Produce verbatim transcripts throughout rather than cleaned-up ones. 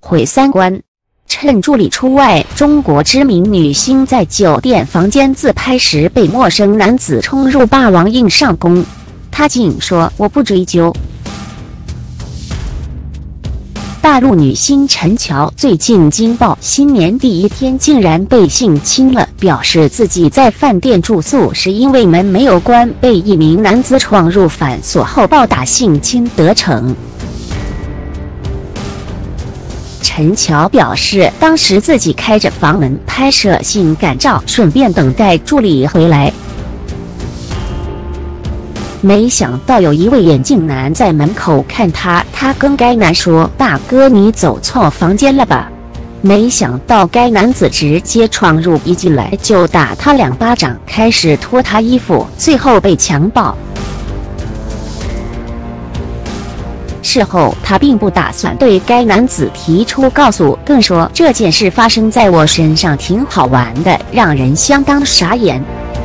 毁三观。趁助理出外，中国知名女星在酒店房间自拍时被陌生男子冲入霸王硬上弓，她竟说我不追究。大陆女星陈乔最近惊爆，新年第一天竟然被性侵了，表示自己在饭店住宿时因为门没有关，被一名男子闯入反锁后暴打性侵得逞。陈乔表示，当时自己开着房门拍摄性感照，顺便等待助理回来。没想到有一位眼镜男在门口看他，他跟该男说：“大哥，你走错房间了吧？”没想到该男子直接闯入，一进来就打他两巴掌，开始脱他衣服，最后被强暴。事后，他并不打算对该男子提出告诉，更说这件事发生在我身上挺好玩的，让人相当傻眼。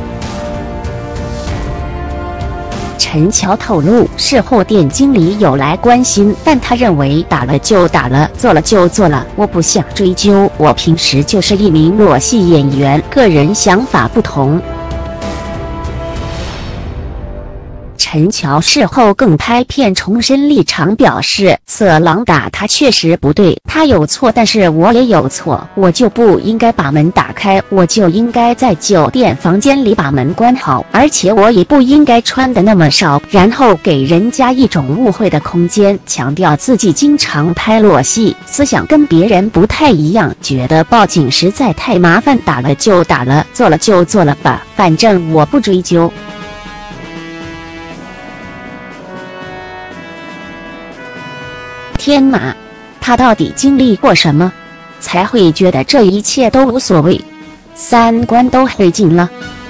陈乔透露，事后店经理有来关心，但他认为打了就打了，做了就做了，我不想追究。我平时就是一名裸戏演员，个人想法不同。陈乔事后更拍片重申立场，表示色狼打他确实不对，他有错，但是我也有错，我就不应该把门打开，我就应该在酒店房间里把门关好，而且我也不应该穿的那么少，然后给人家一种误会的空间，强调自己经常拍裸戏，思想跟别人不太一样，觉得报警实在太麻烦，打了就打了，做了就做了吧，反正我不追究。天哪，他到底经历过什么，才会觉得这一切都无所谓，三观都黑尽了？